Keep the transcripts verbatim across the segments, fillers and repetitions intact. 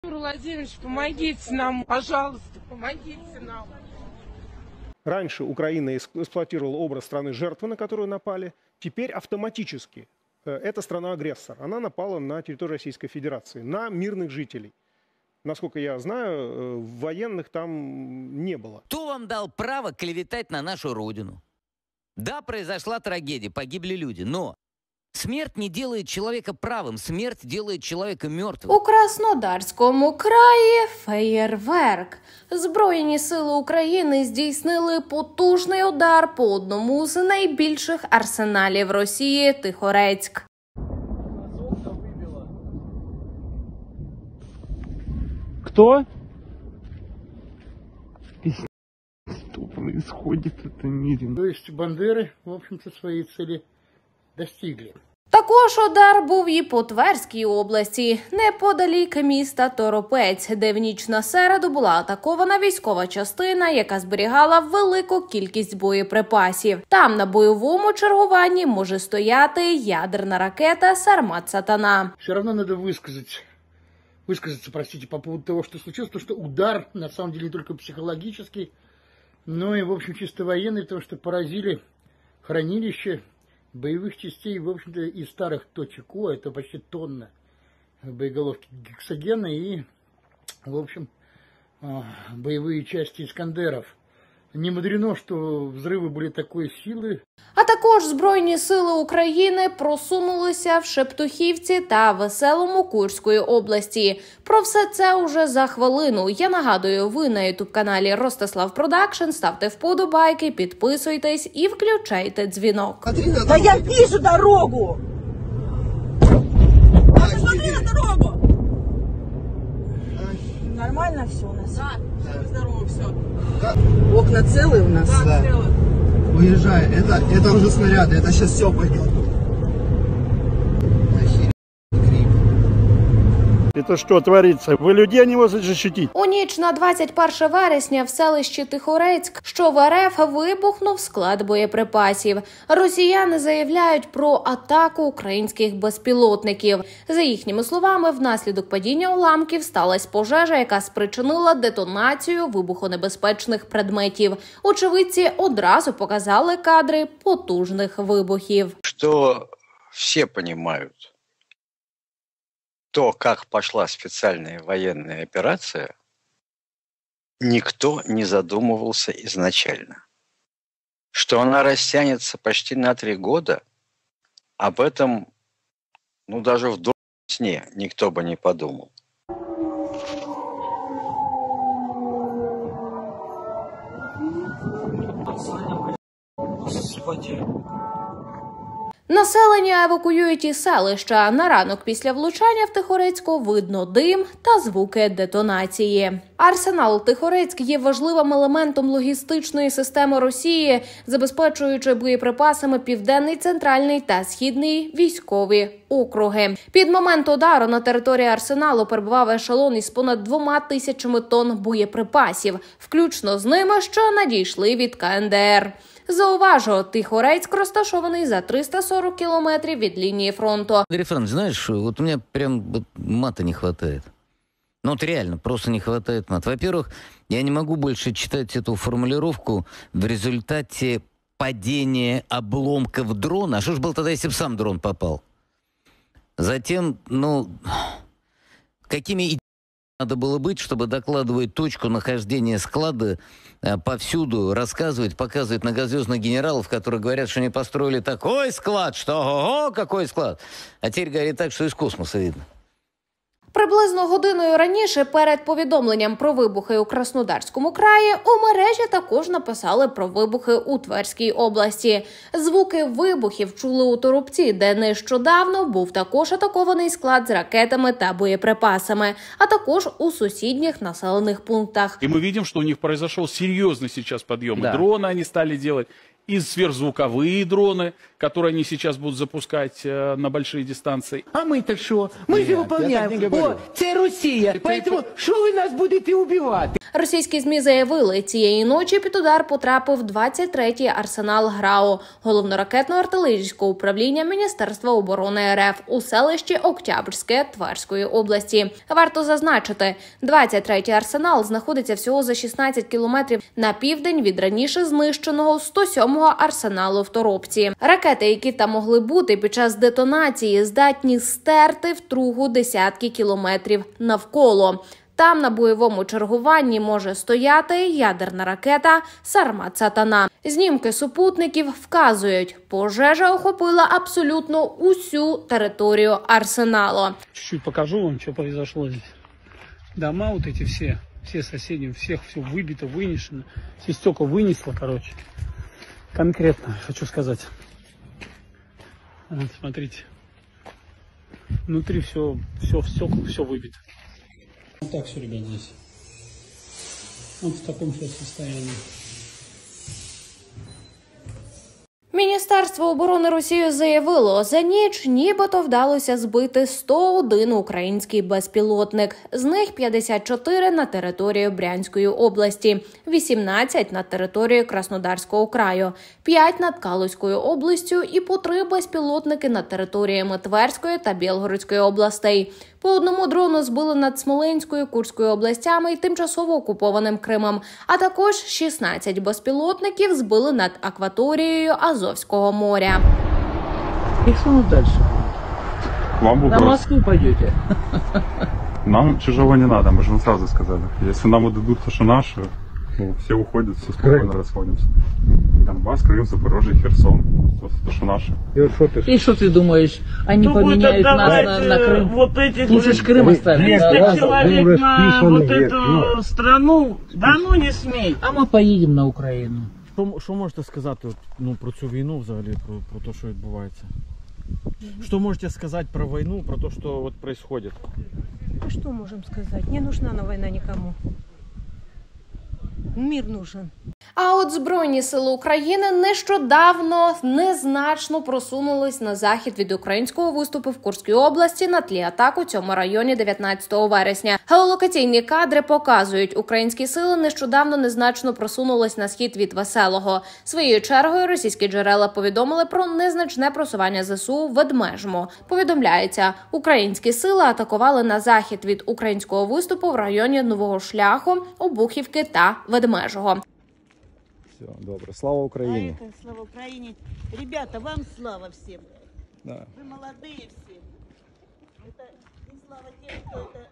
Владимирович, помогите нам, пожалуйста, помогите нам. Раньше Украина эксплуатировала образ страны-жертвы, на которую напали. Теперь автоматически эта страна-агрессор. Она напала на территорию Российской Федерации, на мирных жителей. Насколько я знаю, военных там не было. Кто вам дал право клеветать на нашу родину? Да, произошла трагедия, погибли люди, но смерть не делает человека правым, смерть делает человека мертвым. У Краснодарському краї феєрверк. Збройні сили України здійснили потужний удар по одному з найбільших арсеналів Росії – Тихорецьк. Кто? Что происходит в этом мире? То есть бандеры, в общем-то, своей цели достигли. Також удар був і по Тверській області, неподалік міста Торопець, де в ніч на середу була атакована військова частина, яка зберігала велику кількість боєприпасів. Там на бойовому чергуванні може стояти ядерна ракета «Сармат-Сатана». Все равно надо высказать, высказаться, простите, по поводу того, что случилось, потому что удар, на самом деле, не только психологический, но и, в общем, чисто военный, потому что поразили хранилище боевых частей, в общем-то, из старых точек О, это почти тонна боеголовки гексогена и, в общем, боевые части «Искандеров». Не мудрено, что взрывы были такой силы. А також Збройні сили України просунулися в Шептухівці та Веселому Курської області. Про все це уже за хвилину. Я нагадую, ви на ютуб-каналі Ростислав Продакшн. Ставте вподобайки, підписуйтесь і включайте дзвінок. Да я вижу дорогу! Посмотри на дорогу! Нормально все у нас? Да, здорово все. Окна целые у нас? Да, целые. Уезжай, это, это уже снаряды, это сейчас все пойдет. Это что творится? Вы людей не можете защитить. У ніч на двадцять перше вересня в селищі Тихорецьк, що в РФ, вибухнув склад боєприпасів. Росіяни заявляють про атаку українських безпілотників. За їхніми словами, внаслідок падіння уламків сталася пожежа, яка спричинила детонацію вибухонебезпечних предметів. Очевидці одразу показали кадри потужних вибухів. Що всі розуміють, то, как пошла специальная военная операция, никто не задумывался изначально. Что она растянется почти на три года, об этом, ну, даже в добром сне никто бы не подумал. Населення евакуюють із селища. На ранок після влучання в Тихорецьку видно дим та звуки детонації. Арсенал Тихорецьк є важливим елементом логістичної системи Росії, забезпечуючи боєприпасами Південний, Центральний та Східний військові округи. Під момент удару на території Арсеналу перебував ешелон із понад двома тисячами тонн боєприпасів, включно з ними, що надійшли від Ка Ен Де Ер. Зауважу, Тихорецьк розташований за триста сорок кілометрів від лінії фронту. Андрей Франц, знаешь, вот у меня прям вот мата не хватает. Ну вот реально, просто не хватает мат. Во-первых, я не могу больше читать эту формулировку в результате падения обломков дрона. А что ж было тогда, если бы сам дрон попал? Затем, ну, какими надо было быть, чтобы докладывать точку нахождения склада э, повсюду, рассказывать, показывать многозвездных генералов, которые говорят, что они построили такой склад, что ого, какой склад. А теперь говорит так, что из космоса видно. Приблизно годиною раніше, перед повідомленням про вибухи у Краснодарському краї, у мережі також написали про вибухи у Тверській області. Звуки вибухів чули у Торопці, де нещодавно був також атакований склад з ракетами та боєприпасами, а також у сусідніх населених пунктах. І ми бачимо, що у них произошел серйозний зараз підйом. Да. Дрони вони стали робити. и сверхзвуковые дроны, которые они сейчас будут запускать э, на большие дистанции. А мы-то что? Мы же выполняем. О, це Росія. Поэтому що ви нас будете убивати? Російські ЗМІ заявили, цієї ночі під удар потрапив двадцять третій арсенал ГРАО, головно-ракетно-артилерійського управління Міністерства оборони РФ у селищі Октябрьське Тверської області. Варто зазначити, двадцять третій арсенал знаходиться всього за шістнадцять кілометрів на південь від раніше знищеного сто сьомого арсеналу в Торопці. Ракети, які там могли бути під час детонації, здатні стерти втругу десятки кілометрів навколо. Там на бойовому чергуванні може стояти ядерна ракета «Сармат-Сатана». Знімки супутників вказують, пожежа охопила абсолютно усю територію арсеналу. Чуть-чуть покажу вам, что произошло здесь. Дома вот эти все, все соседи, у всех все выбито, вынесено. Все стекла вынесло, короче. Конкретно хочу сказать. Вот, смотрите. Внутри все, все в стеклах, все выбито. Вот так все, ребят, здесь. Вот в таком сейчас состоянии. Міністерство оборони Росії заявило, за ніч нібито вдалося збити сто один український безпілотник. З них п'ятдесят чотири на території Брянської області, вісімнадцять на території Краснодарського краю, п'ять над Калузькою областю і по три безпілотники на територіями Тверської та Білгородської областей. По одному дрону збили над Смоленською, Курською областями і тимчасово окупованим Кримом, а також шістнадцять безпілотників збили над акваторією Азовського моря. И что дальше? Вам На Москву пойдете? Нам чужого не надо, мы же вам сразу сказали. Если нам отдадут то, что наше, ну, все уходят, все спокойно расходимся. Донбасс, Крым, Запорожье, Херсон. То, что наше. И что ты думаешь, они ну, поменяют нас на, на Крым? Вот этих лучше ж Крым оставить. триста человек на вот эту страну, да ну не смей. А мы поедем на Украину. Що, що можете сказати от, ну, про цю війну взагалі, про, про те, що відбувається? Что можете сказать про войну, про то, что вот происходит? А что можем сказать? Не нужна на война никому. Мир нужен. А от Збройні сили України нещодавно незначно просунулись на захід від українського виступу в Курській області на тлі атак у цьому районі дев'ятнадцятого вересня. Геолокаційні кадри показують, українські сили нещодавно незначно просунулись на схід від Веселого. Своєю чергою російські джерела повідомили про незначне просування ЗСУ в Ведмежому. Повідомляється, українські сили атакували на захід від українського виступу в районі Нового Шляху, Обухівки та Ведмежого. Все, добре. Слава Україні. А это, слава Украине. Ребята, вам слава всем. Да. Вы молодые все. Это не слава тем, кто это...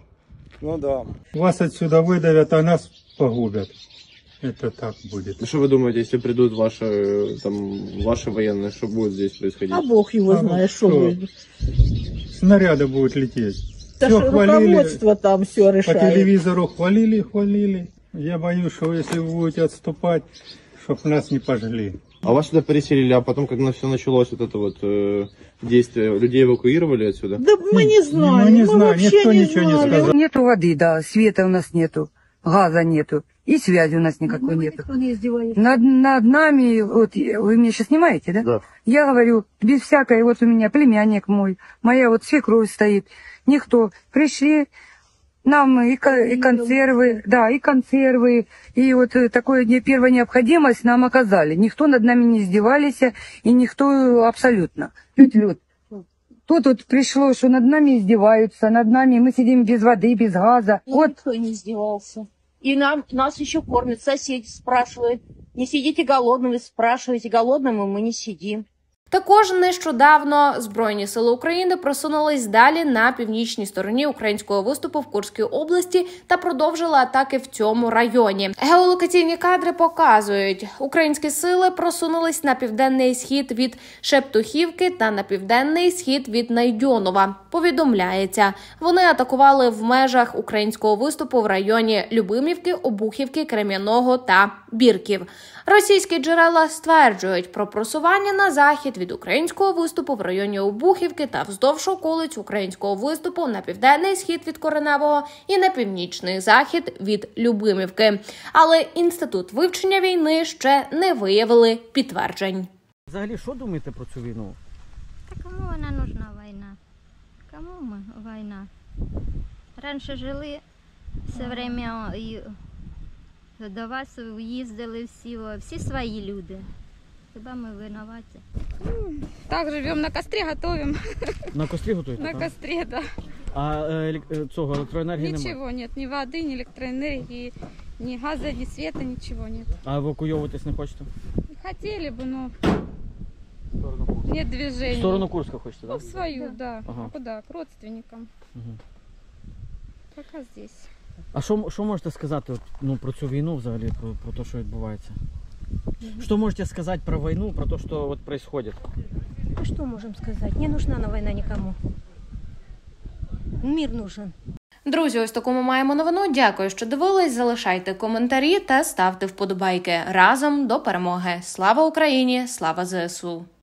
Ну да. Вас отсюда выдавят, а нас погубят. Это так будет. Ну что вы думаете, если придут ваши, там, ваши военные, что будет здесь происходить? А Бог его А знает, что что? будет. Снаряды будут лететь. Да Все что хвалили, руководство там все по решает. телевизору хвалили, хвалили. Я боюсь, что если вы будете отступать, чтоб нас не пожгли. А вас сюда переселили, а потом, когда все началось, вот это вот э, действие, людей эвакуировали отсюда? Да мы не знаем, Мы не мы знаем, вообще никто не ничего не знали. сказал. Нету воды, да, света у нас нету, газа нету, и связи у нас никакой Ну, нету. никто не издевается. Над, над нами, вот вы меня сейчас снимаете, да? Да. Я говорю, без всякой, вот у меня племянник мой, моя вот свекровь стоит, никто. Пришли, нам и, ко- и консервы, да, и консервы, и вот э, такое не- первая необходимость нам оказали. Никто над нами не издевались, и никто абсолютно. Лют-лют. Тут вот пришло, что над нами издеваются, над нами мы сидим без воды, без газа. Ну, Вот. никто не издевался. И нам, нас еще кормят, соседи спрашивают. Не сидите голодным, вы спрашиваете, голодным, и мы не сидим. Також нещодавно Збройні сили України просунулись далі на північній стороні українського виступу в Курській області та продовжили атаки в цьому районі. Геолокаційні кадри показують, українські сили просунулись на південний схід від Шептухівки та на південний схід від Найдьонова. Повідомляється, вони атакували в межах українського виступу в районі Любимівки, Обухівки, Крем'яного та Бірків. Російські джерела стверджують про просування на захід захід від українського виступу в районі Обухівки та вздовж околиць українського виступу на південний схід від Кореневого і на північний захід від Любимівки. Але Інститут вивчення війни ще не виявили підтверджень. Взагалі, що думаєте про цю війну? Та кому вона нужна, війна? Кому ми війна? Раніше жили все время і до вас їздили всі, всі свої люди. Хіба ми винуваті? Так, живемо на кострі, готуємо. На кострі готуєте? На так? кострі, так. А е, цього електроенергії немає? Нічого нет, ні води, ні електроенергії, ні газу, ні света, нічого нет. А евакуйовуватись не хочете? Хотіли б, но нет движения. В сторону Курска хочете, Ну, так? в свою, да. Ага. А куда? К родственникам. Угу. Пока здесь. А що, що можете сказати от, ну, про цю війну взагалі, про, про те, що відбувається? Что можете сказать про войну, про то, что вот происходит? А что можем сказать? Не нужна она война никому. Мир нужен. Друзі, ось таку ми маємо новину. Дякую, що дивились. Залишайте коментарі та ставте вподобайки. Разом до перемоги. Слава Україні! Слава ЗСУ!